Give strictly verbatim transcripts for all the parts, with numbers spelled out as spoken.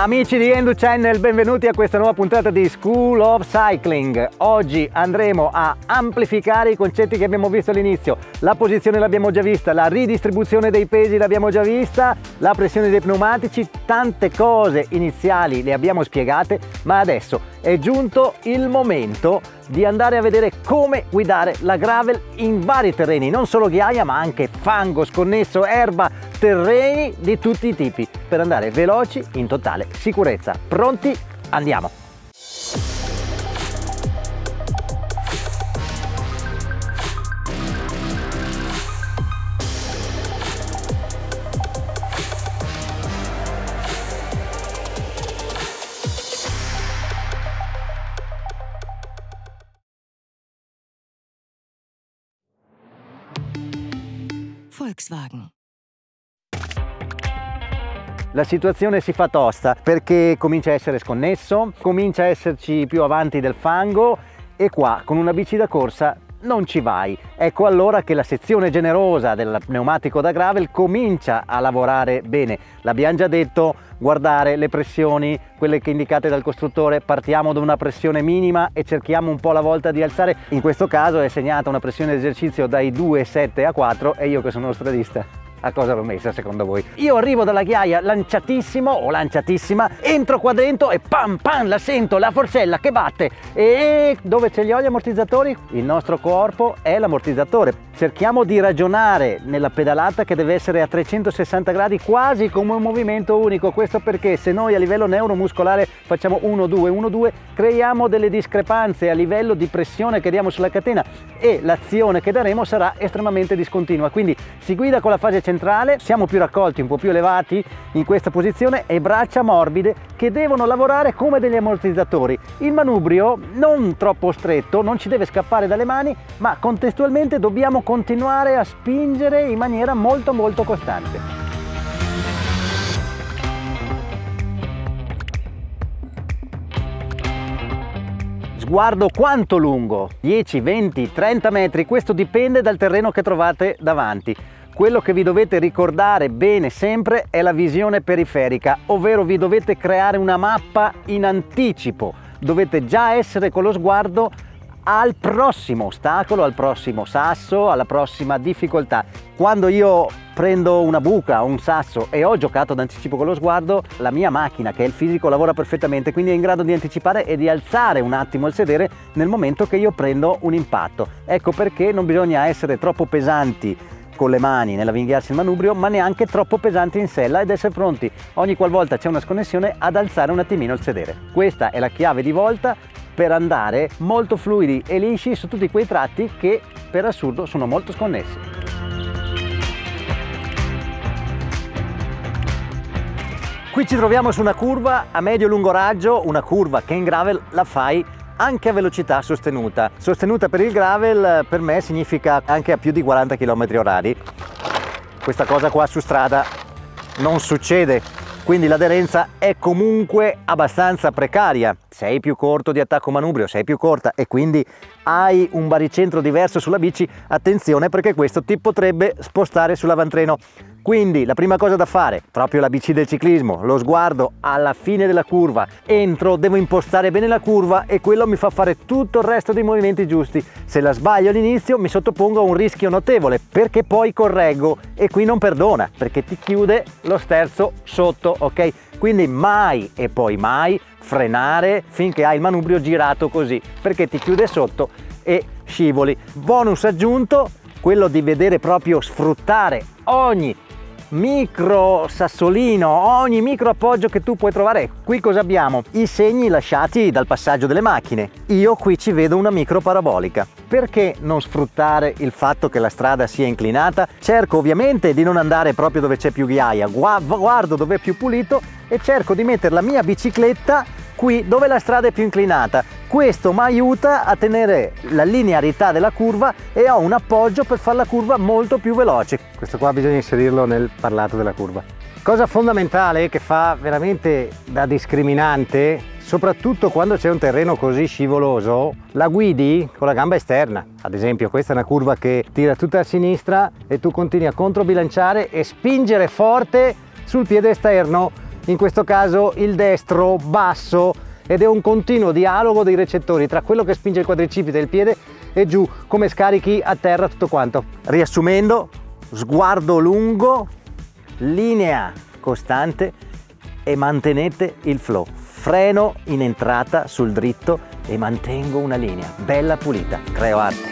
Amici di Endo Channel, benvenuti a questa nuova puntata di School of Cycling. Oggi andremo a amplificare i concetti che abbiamo visto all'inizio. La posizione l'abbiamo già vista, la ridistribuzione dei pesi l'abbiamo già vista, la pressione dei pneumatici, tante cose iniziali le abbiamo spiegate, ma adesso è giunto il momento di andare a vedere come guidare la gravel in vari terreni, non solo ghiaia ma anche fango, sconnesso, erba, terreni di tutti i tipi, per andare veloci in totale sicurezza. Pronti? Andiamo! Volkswagen. La situazione si fa tosta perché comincia a essere sconnesso, comincia a esserci più avanti del fango e qua con una bici da corsa non ci vai. Ecco allora che la sezione generosa del pneumatico da gravel comincia a lavorare bene. L'abbiamo già detto, guardare le pressioni, quelle che indicate dal costruttore, partiamo da una pressione minima e cerchiamo un po' alla volta di alzare. In questo caso è segnata una pressione di esercizio dai due virgola sette a quattro e io che sono stradista, a cosa l'ho messa secondo voi? Io arrivo dalla ghiaia lanciatissimo o lanciatissima, entro qua dentro e pam pam la sento, la forcella che batte. E dove ce li ho gli ammortizzatori? Il nostro corpo è l'ammortizzatore. Cerchiamo di ragionare nella pedalata che deve essere a trecentosessanta gradi, quasi come un movimento unico. Questo perché se noi a livello neuromuscolare facciamo uno due uno due, creiamo delle discrepanze a livello di pressione che diamo sulla catena e l'azione che daremo sarà estremamente discontinua. Quindi si guida con la fase centrale, siamo più raccolti, un po' più elevati in questa posizione e braccia morbide che devono lavorare come degli ammortizzatori. Il manubrio non troppo stretto, non ci deve scappare dalle mani, ma contestualmente dobbiamo continuare a spingere in maniera molto molto costante. Sguardo quanto lungo? dieci, venti, trenta metri, questo dipende dal terreno che trovate davanti. Quello che vi dovete ricordare bene sempre è la visione periferica, ovvero vi dovete creare una mappa in anticipo, dovete già essere con lo sguardo al prossimo ostacolo, al prossimo sasso, alla prossima difficoltà. Quando io prendo una buca o un sasso e ho giocato d'anticipo con lo sguardo, la mia macchina, che è il fisico, lavora perfettamente, quindi è in grado di anticipare e di alzare un attimo il sedere nel momento che io prendo un impatto. Ecco perché non bisogna essere troppo pesanti con le mani nell'avvinghiarsi il manubrio, ma neanche troppo pesanti in sella, ed essere pronti ogni qualvolta c'è una sconnessione ad alzare un attimino il sedere. Questa è la chiave di volta per andare molto fluidi e lisci su tutti quei tratti che per assurdo sono molto sconnessi. Qui ci troviamo su una curva a medio-lungo raggio, una curva che in gravel la fai anche a velocità sostenuta. Sostenuta per il gravel per me significa anche a più di quaranta chilometri orari. Questa cosa qua su strada non succede, quindi l'aderenza è comunque abbastanza precaria. Sei più corto di attacco manubrio, sei più corta e quindi hai un baricentro diverso sulla bici, attenzione perché questo ti potrebbe spostare sull'avantreno. Quindi la prima cosa da fare, proprio la bici del ciclismo, lo sguardo alla fine della curva, entro, devo impostare bene la curva e quello mi fa fare tutto il resto dei movimenti giusti. Se la sbaglio all'inizio mi sottopongo a un rischio notevole perché poi correggo e qui non perdona perché ti chiude lo sterzo sotto, ok? Quindi mai e poi mai frenare finché hai il manubrio girato così perché ti chiude sotto e scivoli. Bonus aggiunto, quello di vedere proprio sfruttare ogni micro sassolino, ogni micro appoggio che tu puoi trovare. Qui cosa abbiamo? I segni lasciati dal passaggio delle macchine. Io qui ci vedo una micro parabolica. Perché non sfruttare il fatto che la strada sia inclinata? Cerco ovviamente di non andare proprio dove c'è più ghiaia, guardo dove è più pulito e cerco di mettere la mia bicicletta qui dove la strada è più inclinata. Questo mi aiuta a tenere la linearità della curva e ho un appoggio per fare la curva molto più veloce. Questo qua bisogna inserirlo nel parlato della curva. Cosa fondamentale che fa veramente da discriminante, soprattutto quando c'è un terreno così scivoloso, la guidi con la gamba esterna. Ad esempio questa è una curva che tira tutta a sinistra e tu continui a controbilanciare e spingere forte sul piede esterno. in questo caso il destro basso, ed è un continuo dialogo dei recettori tra quello che spinge il quadricipite del piede e giù, come scarichi a terra tutto quanto. Riassumendo, sguardo lungo, linea costante e mantenete il flow. Freno in entrata sul dritto e mantengo una linea bella pulita, creo arte.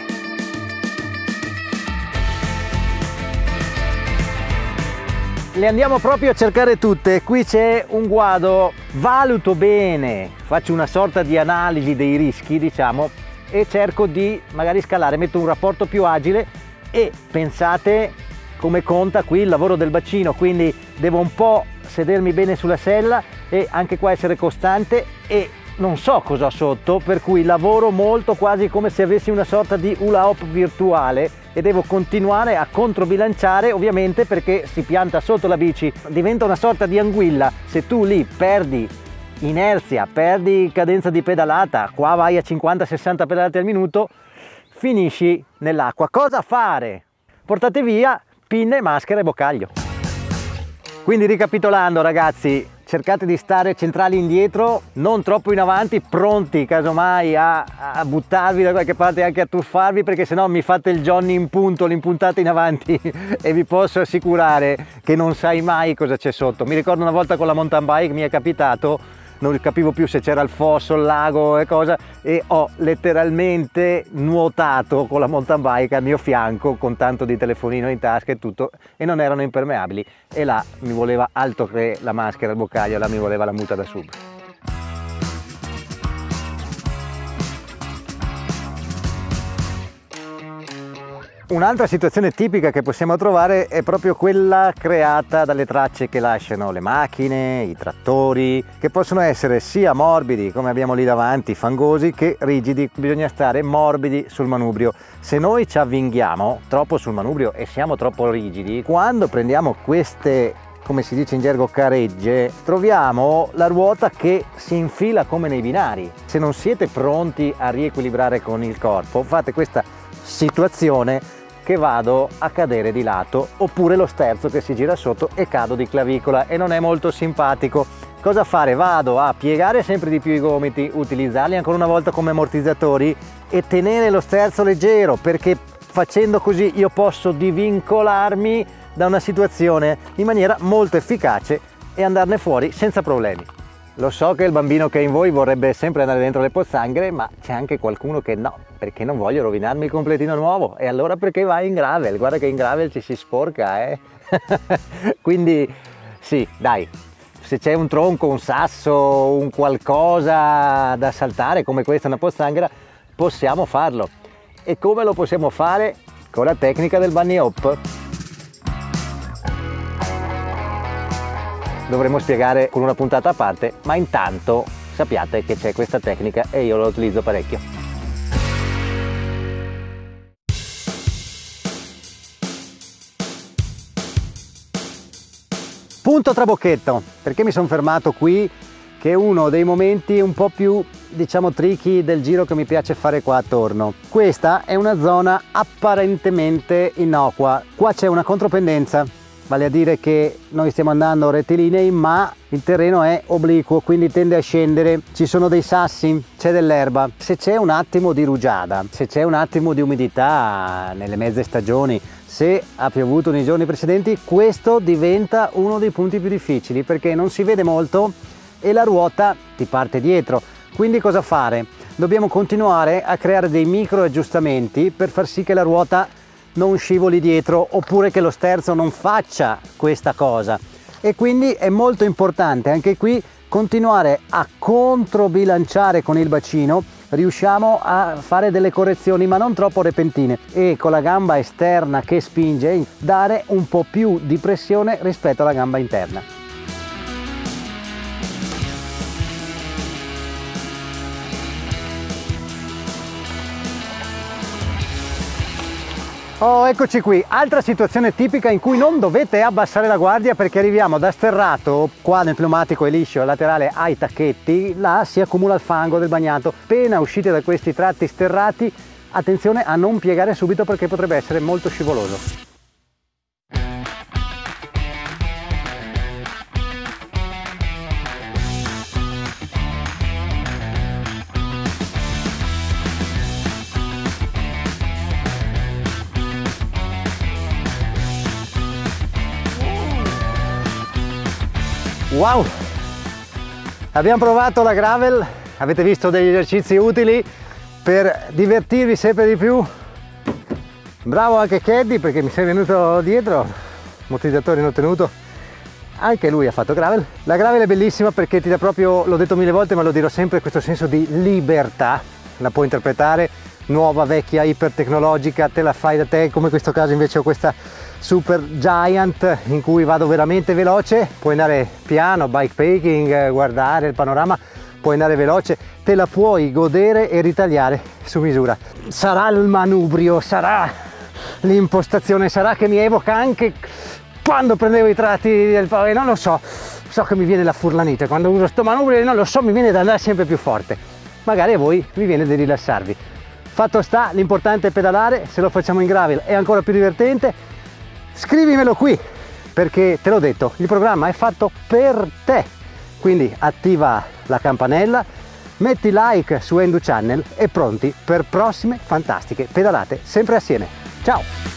Le andiamo proprio a cercare tutte. Qui c'è un guado, valuto bene, faccio una sorta di analisi dei rischi, diciamo, e cerco di magari scalare, metto un rapporto più agile e pensate come conta qui il lavoro del bacino, quindi devo un po' sedermi bene sulla sella e anche qua essere costante, e non so cosa ho sotto, per cui lavoro molto quasi come se avessi una sorta di hula hoop virtuale e devo continuare a controbilanciare, ovviamente, perché si pianta sotto la bici, diventa una sorta di anguilla. Se tu lì perdi inerzia, perdi cadenza di pedalata, qua vai a cinquanta sessanta pedalate al minuto, finisci nell'acqua. Cosa fare? Portate via pinne, maschera e boccaglio. Quindi ricapitolando ragazzi, cercate di stare centrali indietro, non troppo in avanti, pronti casomai a, a buttarvi da qualche parte, anche a tuffarvi, perché sennò mi fate il Johnny in punto, l'impuntate in avanti e vi posso assicurare che non sai mai cosa c'è sotto. Mi ricordo una volta con la mountain bike mi è capitato, non capivo più se c'era il fosso, il lago e cosa, e ho letteralmente nuotato con la mountain bike al mio fianco con tanto di telefonino in tasca e tutto, e non erano impermeabili, e là mi voleva altro che la maschera, il boccaglio, là mi voleva la muta da sub. Un'altra situazione tipica che possiamo trovare è proprio quella creata dalle tracce che lasciano le macchine, i trattori, che possono essere sia morbidi, come abbiamo lì davanti, fangosi, che rigidi. Bisogna stare morbidi sul manubrio. Se noi ci avvinghiamo troppo sul manubrio e siamo troppo rigidi, quando prendiamo queste, come si dice in gergo, caregge, troviamo la ruota che si infila come nei binari. Se non siete pronti a riequilibrare con il corpo, fate questa situazione che vado a cadere di lato, oppure lo sterzo che si gira sotto e cado di clavicola, e non è molto simpatico. Cosa fare? Vado a piegare sempre di più i gomiti, utilizzarli ancora una volta come ammortizzatori e tenere lo sterzo leggero, perché facendo così io posso divincolarmi da una situazione in maniera molto efficace e andarne fuori senza problemi. Lo so che il bambino che è in voi vorrebbe sempre andare dentro le pozzanghere, ma c'è anche qualcuno che no, perché non voglio rovinarmi il completino nuovo. E allora perché vai in gravel? Guarda che in gravel ci si sporca, eh? Quindi sì, dai, se c'è un tronco, un sasso, un qualcosa da saltare come questa, una pozzanghera, possiamo farlo. E come lo possiamo fare? Con la tecnica del bunny hop. Dovremmo spiegare con una puntata a parte, ma intanto sappiate che c'è questa tecnica e io la utilizzo parecchio. Punto trabocchetto. Perché mi sono fermato qui? Che è uno dei momenti un po' più, diciamo, tricky del giro che mi piace fare qua attorno. Questa è una zona apparentemente innocua. Qua c'è una contropendenza, vale a dire che noi stiamo andando rettilinei, ma il terreno è obliquo, quindi tende a scendere, ci sono dei sassi, c'è dell'erba. Se c'è un attimo di rugiada, se c'è un attimo di umidità nelle mezze stagioni, se ha piovuto nei giorni precedenti, questo diventa uno dei punti più difficili, perché non si vede molto e la ruota ti parte dietro. Quindi cosa fare? Dobbiamo continuare a creare dei micro aggiustamenti per far sì che la ruota non scivoli dietro, oppure che lo sterzo non faccia questa cosa. E quindi è molto importante anche qui continuare a controbilanciare con il bacino. Riusciamo a fare delle correzioni, ma non troppo repentine, e con la gamba esterna che spinge dare un po' più di pressione rispetto alla gamba interna. Oh, eccoci qui, altra situazione tipica in cui non dovete abbassare la guardia, perché arriviamo da sterrato, qua nel pneumatico è liscio, laterale ai tacchetti, là si accumula il fango del bagnato. Appena uscite da questi tratti sterrati, attenzione a non piegare subito, perché potrebbe essere molto scivoloso. Wow! Abbiamo provato la gravel, avete visto degli esercizi utili per divertirvi sempre di più. Bravo anche Caddy perché mi sei venuto dietro, ammortizzatori non tenuto, anche lui ha fatto gravel. La gravel è bellissima perché ti dà proprio, l'ho detto mille volte ma lo dirò sempre, questo senso di libertà, la puoi interpretare nuova, vecchia, ipertecnologica, te la fai da te, come in questo caso invece ho questa Super Giant in cui vado veramente veloce, puoi andare piano, bikepacking, guardare il panorama, puoi andare veloce, te la puoi godere e ritagliare su misura. Sarà il manubrio, sarà l'impostazione, sarà che mi evoca anche quando prendevo i tratti del pavè, non lo so, so che mi viene la furlanite, quando uso sto manubrio non lo so, mi viene da andare sempre più forte, magari a voi vi viene di rilassarvi. Fatto sta, l'importante è pedalare, se lo facciamo in gravel è ancora più divertente. Scrivimelo qui, perché te l'ho detto, il programma è fatto per te, quindi attiva la campanella, metti like su Endu Channel e pronti per prossime fantastiche pedalate sempre assieme. Ciao!